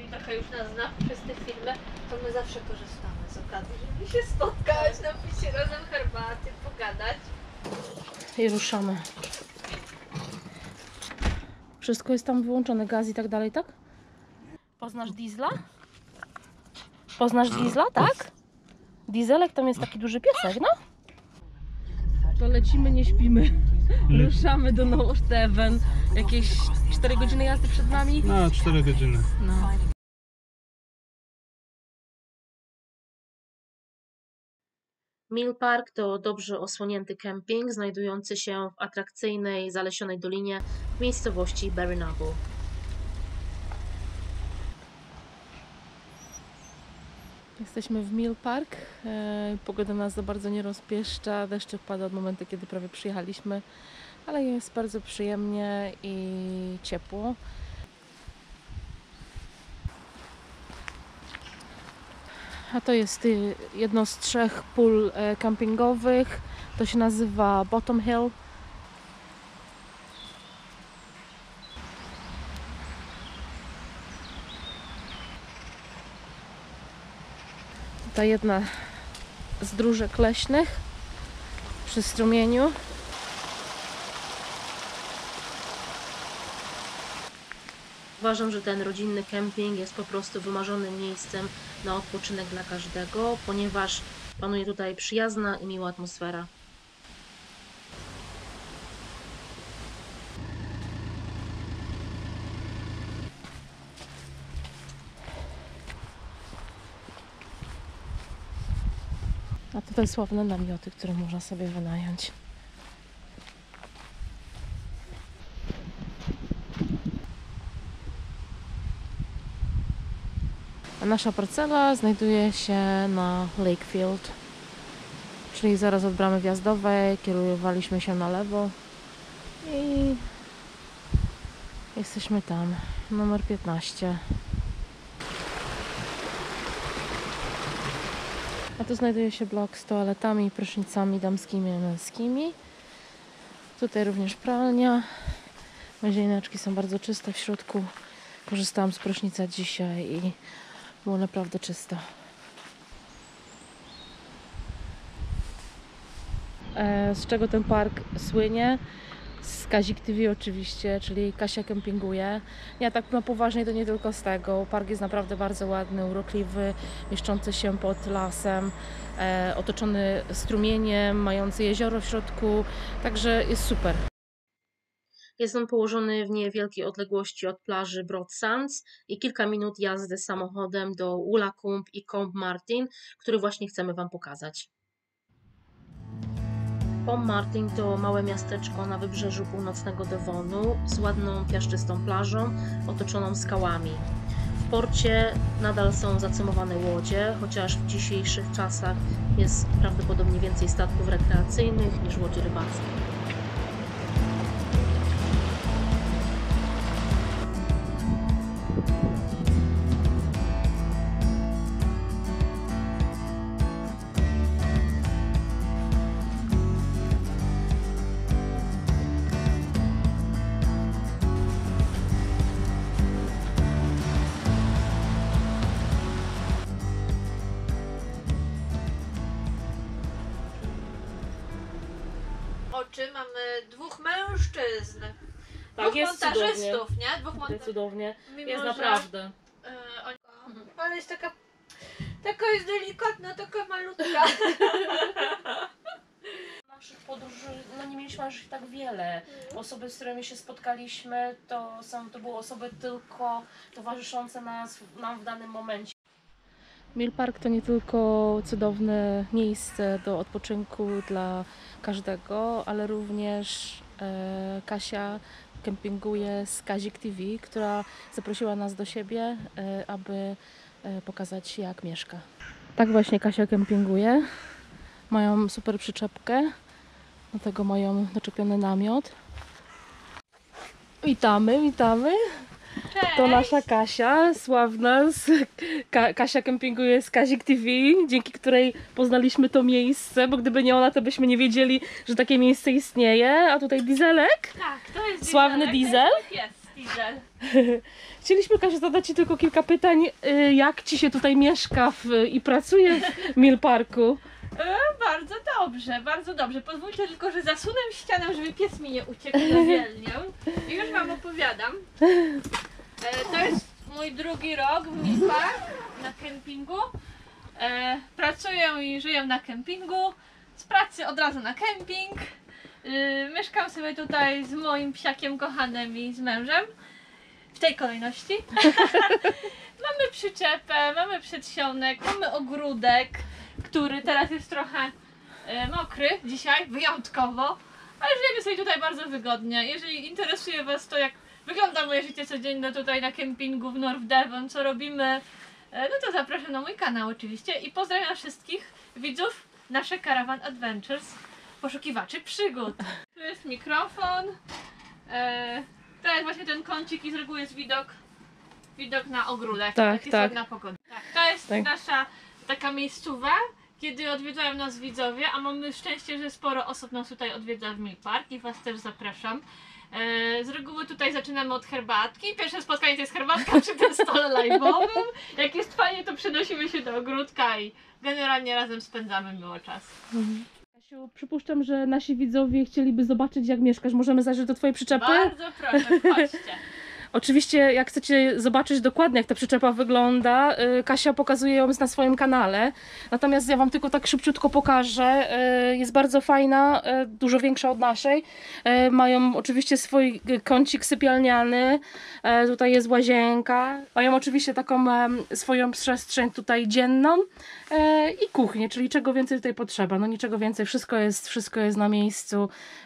trochę już nas zna przez te filmy, to my zawsze korzystamy z okazji, żeby się spotkać, napić się razem herbaty, pogadać. I ruszamy. Wszystko jest tam wyłączone, gaz i tak dalej, tak? Poznasz Diesla? Poznasz Diesla, tak? Dieselek, tam jest taki duży piesek, no? To lecimy, nie śpimy. Ruszamy do Nowosztewen. Jakieś 4 godziny jazdy przed nami. No, 4 godziny. No. Mill Park to dobrze osłonięty kemping znajdujący się w atrakcyjnej, zalesionej dolinie w miejscowości Barrynable. Jesteśmy w Mill Park. Pogoda nas za bardzo nie rozpieszcza. Deszcze wpada od momentu, kiedy prawie przyjechaliśmy, ale jest bardzo przyjemnie i ciepło. A to jest jedno z 3 pól kempingowych. To się nazywa Bottom Hill. Tutaj jedna z dróżek leśnych przy strumieniu. Uważam, że ten rodzinny kemping jest po prostu wymarzonym miejscem na odpoczynek dla każdego, ponieważ panuje tutaj przyjazna i miła atmosfera. A tutaj sławne namioty, które można sobie wynająć. A nasza parcela znajduje się na Lakefield, czyli zaraz od bramy wjazdowej. Kierowaliśmy się na lewo i jesteśmy tam, numer 15. A tu znajduje się blok z toaletami, prysznicami damskimi i męskimi. Tutaj również pralnia. Łazieneczki są bardzo czyste w środku. Korzystałam z prysznica dzisiaj i było naprawdę czysto. Z czego ten park słynie? Z Kazik TV oczywiście, czyli Kasia kempinguje. Ja tak na poważnie to nie tylko z tego. Park jest naprawdę bardzo ładny, urokliwy, mieszczący się pod lasem, otoczony strumieniem, mający jezioro w środku, także jest super. Jest on położony w niewielkiej odległości od plaży Broad Sands i kilka minut jazdy samochodem do Wollacombe i Combe Martin, który właśnie chcemy Wam pokazać. Combe Martin to małe miasteczko na wybrzeżu północnego Devonu z ładną, piaszczystą plażą otoczoną skałami. W porcie nadal są zacymowane łodzie, chociaż w dzisiejszych czasach jest prawdopodobnie więcej statków rekreacyjnych niż łodzi rybackich. Mamy 2 mężczyzn. Tak, 2 jest montażystów, nie? 2 Jest cudownie. Mimo, Jest że, naprawdę. ale jest taka jest delikatna, taka malutka. Naszych podróży, no nie mieliśmy aż tak wiele. Osoby, z którymi się spotkaliśmy, to były osoby tylko towarzyszące nam w danym momencie. Mill Park to nie tylko cudowne miejsce do odpoczynku dla każdego, ale również Kasia kempinguje z Kazik TV, która zaprosiła nas do siebie, aby pokazać, jak mieszka. Tak właśnie Kasia kempinguje. Mają super przyczepkę, do tego mają doczepiony namiot. Witamy, witamy. Cześć. To nasza Kasia, sławna. Kasia kempinguje z Kazik TV, dzięki której poznaliśmy to miejsce, bo gdyby nie ona, to byśmy nie wiedzieli, że takie miejsce istnieje. A tutaj Dieselek. Tak, to jest Sławny Dieselek, Diesel. to jest Diesel. Chcieliśmy, Kasia, zadać Ci tylko kilka pytań. Jak Ci się tutaj mieszka i pracuje w Mill Parku? Bardzo dobrze, bardzo dobrze. Pozwólcie tylko, że zasunę ścianę, żeby pies mi nie uciekł na wielnię. I już wam opowiadam. To jest mój drugi rok w Mill Park na kempingu. Pracuję i żyję na kempingu. Z pracy od razu na kemping. Mieszkam sobie tutaj z moim psiakiem kochanym i z mężem. W tej kolejności. Mamy przyczepę, mamy przedsionek, mamy ogródek, który teraz jest trochę mokry dzisiaj, wyjątkowo. Ale żyjemy sobie tutaj bardzo wygodnie. Jeżeli interesuje Was to, jak wygląda moje życie codzienne tutaj na kempingu w North Devon, co robimy, no to zapraszam na mój kanał oczywiście i pozdrawiam wszystkich widzów nasze Caravan Adventures, poszukiwaczy przygód. Tu jest mikrofon, to jest właśnie ten kącik i z reguły jest widok na ogródek, Tak, taki tak. na pogodę. Tak, to jest Tak. nasza taka miejscowa, kiedy odwiedzają nas widzowie, a mamy szczęście, że sporo osób nas tutaj odwiedza w Mill Park i Was też zapraszam. Z reguły tutaj zaczynamy od herbatki. Pierwsze spotkanie to jest herbatka przy tym stole live'owym. Jak jest fajnie, to przenosimy się do ogródka i generalnie razem spędzamy miło czas. Kasiu, przypuszczam, że nasi widzowie chcieliby zobaczyć, jak mieszkasz. Możemy zajrzeć do Twojej przyczepy? Bardzo proszę, chodźcie. Oczywiście, jak chcecie zobaczyć dokładnie, jak ta przyczepa wygląda, Kasia pokazuje ją na swoim kanale. Natomiast ja Wam tylko tak szybciutko pokażę. Jest bardzo fajna, dużo większa od naszej. Mają oczywiście swój kącik sypialniany. Tutaj jest łazienka. Mają oczywiście taką swoją przestrzeń tutaj dzienną i kuchnię, czyli czego więcej tutaj potrzeba. No niczego więcej, wszystko jest na miejscu.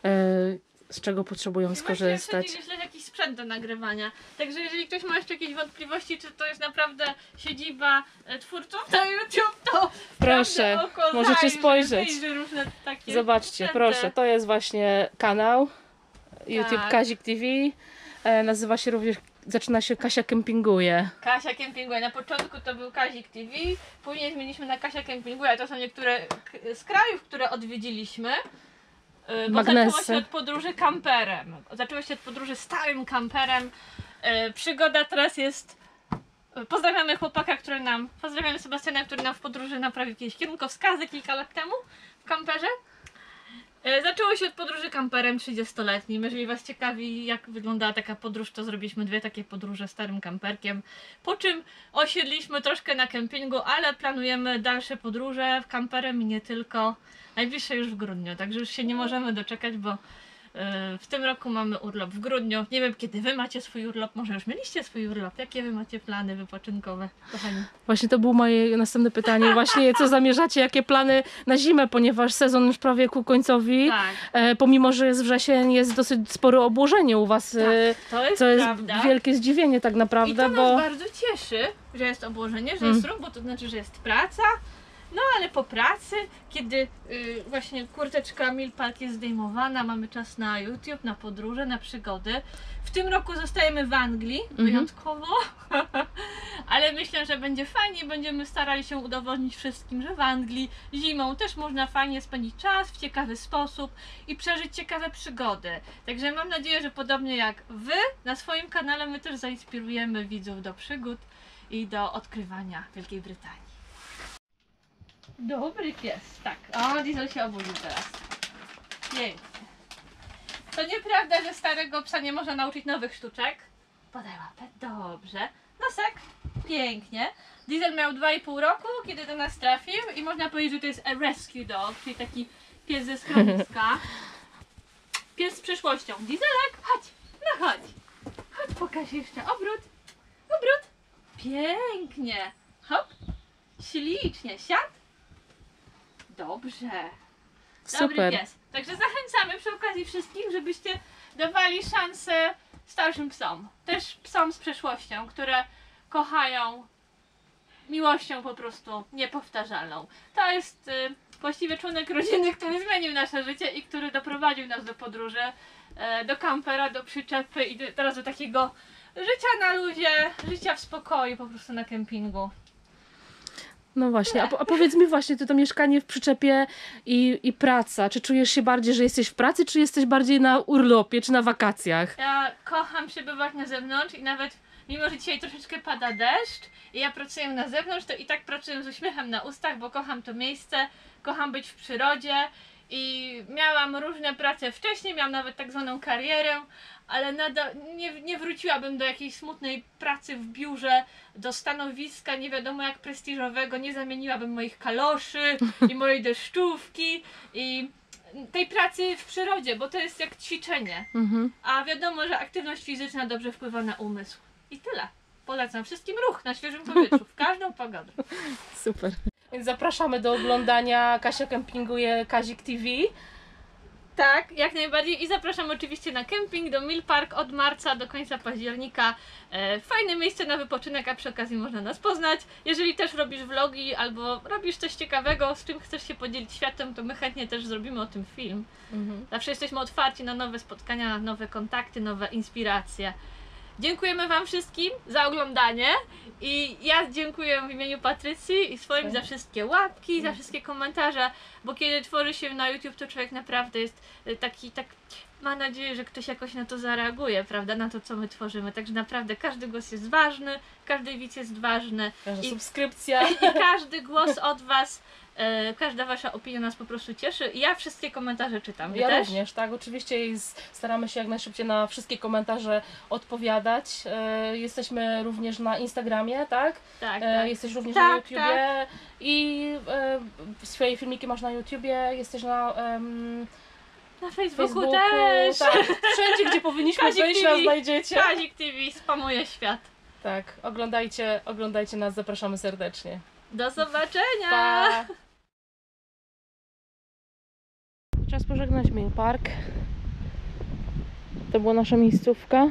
Z czego potrzebują skorzystać. Właśnie źle jakiś sprzęt do nagrywania. Także jeżeli ktoś ma jeszcze jakieś wątpliwości, czy to jest naprawdę siedziba twórców na YouTube, to Proszę, prawda, oko możecie zajrzy, spojrzeć. wyjrzy różne takie Zobaczcie, sprzęty. proszę, to jest właśnie kanał YouTube Tak. Kazik TV. Nazywa się również, zaczyna się Kasia Kempinguje. Kasia Kempinguje. Na początku to był Kazik TV, później zmieniliśmy na Kasia Kempinguje. To są niektóre z krajów, które odwiedziliśmy. Bo Magnesy. zaczęło się od podróży kamperem. Zaczęło się od podróży starym kamperem. Przygoda teraz jest. Pozdrawiamy chłopaka, pozdrawiamy Sebastiana, który nam w podróży naprawił jakieś kierunkowskazy kilka lat temu w kamperze. Zaczęło się od podróży kamperem 30-letnim. Jeżeli Was ciekawi, jak wyglądała taka podróż, to zrobiliśmy 2 takie podróże starym kamperkiem. Po czym osiedliśmy troszkę na kempingu, ale planujemy dalsze podróże w kamperem i nie tylko. Najbliższe już w grudniu, także już się nie możemy doczekać, bo w tym roku mamy urlop w grudniu. Nie wiem, kiedy Wy macie swój urlop, może już mieliście swój urlop. Jakie Wy macie plany wypoczynkowe, kochani? Właśnie to było moje następne pytanie. Właśnie co zamierzacie, jakie plany na zimę, ponieważ sezon już prawie ku końcowi. Tak, Pomimo, że jest wrzesień, jest dosyć spore obłożenie u Was. to jest Co jest prawda. wielkie zdziwienie tak I naprawdę, to nas bo bardzo cieszy, że jest obłożenie, że jest ruch, bo to znaczy, że jest praca. No ale po pracy, kiedy właśnie kurteczka Mill Park jest zdejmowana, mamy czas na YouTube, na podróże, na przygody. W tym roku zostajemy w Anglii, wyjątkowo, ale myślę, że będzie fajnie. Będziemy starali się udowodnić wszystkim, że w Anglii zimą też można fajnie spędzić czas w ciekawy sposób i przeżyć ciekawe przygody. Także mam nadzieję, że podobnie jak Wy, na swoim kanale my też zainspirujemy widzów do przygód i do odkrywania Wielkiej Brytanii. Dobry pies, tak. O, Diesel się obudził teraz. Pięknie. To nieprawda, że starego psa nie można nauczyć nowych sztuczek. Podaj łapę, dobrze. Nosek, pięknie. Diesel miał 2,5 roku, kiedy do nas trafił i można powiedzieć, że to jest a rescue dog, czyli taki pies ze schroniska. Pies z przyszłością. Dieselek, chodź, no chodź. Chodź, pokaż jeszcze. Obrót, obrót. Pięknie. Hop, ślicznie. Siad. Dobrze. Dobry super. pies. Także zachęcamy przy okazji wszystkich, żebyście dawali szansę starszym psom. Też psom z przeszłością, które kochają miłością po prostu niepowtarzalną. To jest właściwie członek rodziny, który zmienił nasze życie i który doprowadził nas do podróży, do kampera, do przyczepy i teraz do takiego życia na luzie, życia w spokoju po prostu na kempingu. No właśnie, a powiedz mi właśnie, ty to mieszkanie w przyczepie i praca, czy czujesz się bardziej, że jesteś w pracy, czy jesteś bardziej na urlopie, czy na wakacjach? Ja kocham przebywać na zewnątrz i nawet mimo, że dzisiaj troszeczkę pada deszcz i ja pracuję na zewnątrz, to i tak pracuję z uśmiechem na ustach, bo kocham to miejsce, kocham być w przyrodzie i miałam różne prace wcześniej, miałam nawet tak zwaną karierę, ale nadal nie wróciłabym do jakiejś smutnej pracy w biurze, do stanowiska nie wiadomo jak prestiżowego, nie zamieniłabym moich kaloszy i mojej deszczówki i tej pracy w przyrodzie, bo to jest jak ćwiczenie. A wiadomo, że aktywność fizyczna dobrze wpływa na umysł. I tyle. Polecam wszystkim ruch na świeżym powietrzu, w każdą pogodę. Super. Więc zapraszamy do oglądania. Kasia kempinguje Kazik TV. Tak, jak najbardziej. I zapraszam oczywiście na kemping do Mill Park od marca do końca października. Fajne miejsce na wypoczynek, a przy okazji można nas poznać. Jeżeli też robisz vlogi albo robisz coś ciekawego, z czym chcesz się podzielić światem, to my chętnie też zrobimy o tym film. Zawsze jesteśmy otwarci na nowe spotkania, na nowe kontakty, nowe inspiracje. Dziękujemy Wam wszystkim za oglądanie i ja dziękuję w imieniu Patrycji i swoim za wszystkie łapki, za wszystkie komentarze, bo kiedy tworzy się na YouTube, to człowiek naprawdę jest taki, ma nadzieję, że ktoś jakoś na to zareaguje, prawda, na to co my tworzymy, także naprawdę każdy głos jest ważny, każdy widz jest ważny. Każda subskrypcja. I każdy głos od Was, każda Wasza opinia nas po prostu cieszy i ja wszystkie komentarze czytam. Wy Ja też? również, tak, oczywiście staramy się jak najszybciej na wszystkie komentarze odpowiadać. Jesteśmy również na Instagramie, tak? Tak, tak. Jesteś również Tak, na YouTubie i swoje filmiki masz na YouTubie, jesteś na Na Facebooku, Facebooku, też! tak, wszędzie gdzie powinniśmy Kazik być TV. nas znajdziecie. Kazik TV spamuje świat. Tak, oglądajcie nas, zapraszamy serdecznie. Do zobaczenia! Pa! Czas pożegnać Mill Park. To była nasza miejscówka.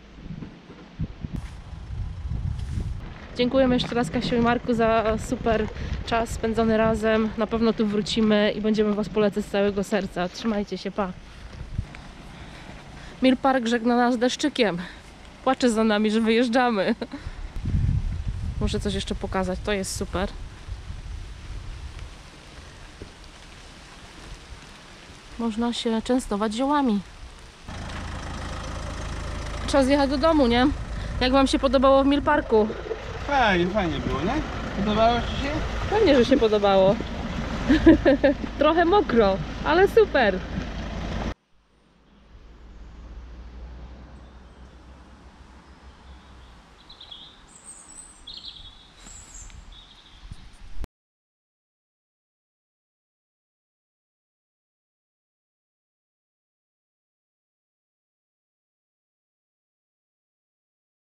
Dziękujemy jeszcze raz Kasiu i Marku za super czas spędzony razem. Na pewno tu wrócimy i będziemy Was polecać z całego serca. Trzymajcie się, pa! Mill Park żegna nas deszczykiem. Płacze za nami, że wyjeżdżamy. Muszę coś jeszcze pokazać, to jest super. Można się częstować ziołami. Trzeba zjechać do domu, nie? Jak Wam się podobało w Mill Parku? Fajnie było, nie? Podobało Ci się? Pewnie, że się podobało. Trochę mokro, ale super.